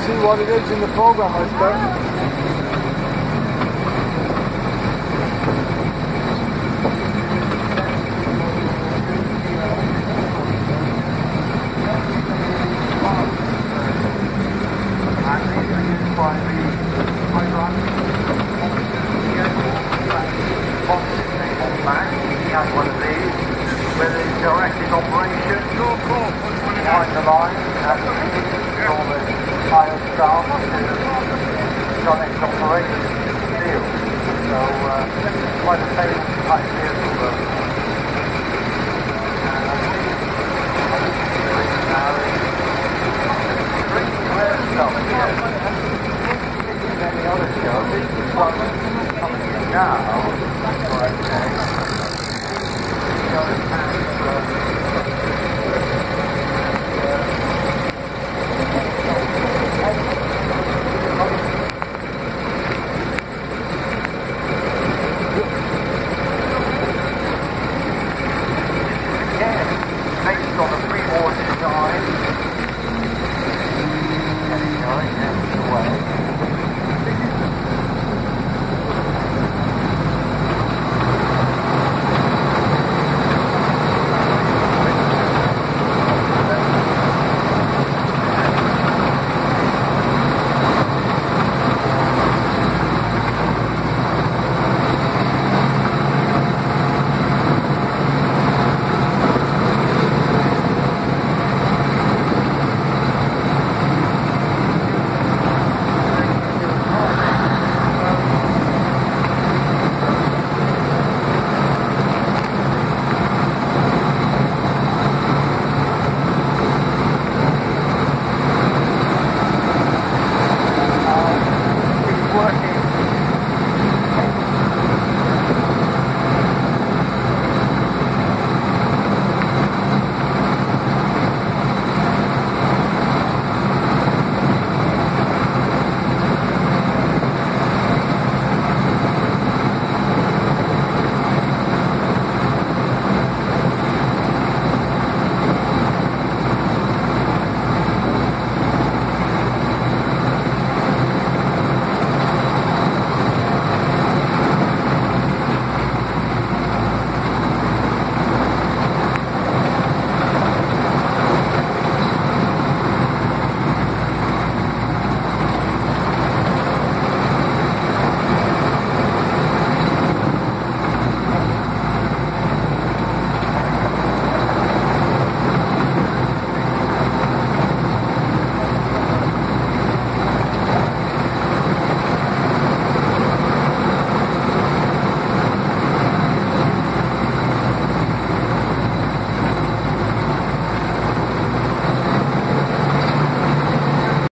see what it is in the program, I suppose. One of these with a directed operation behind the line and all the higher staff direct operation deal. So quite a famous type vehicle though. Pretty rare stuff here. Any other show, this one coming in now,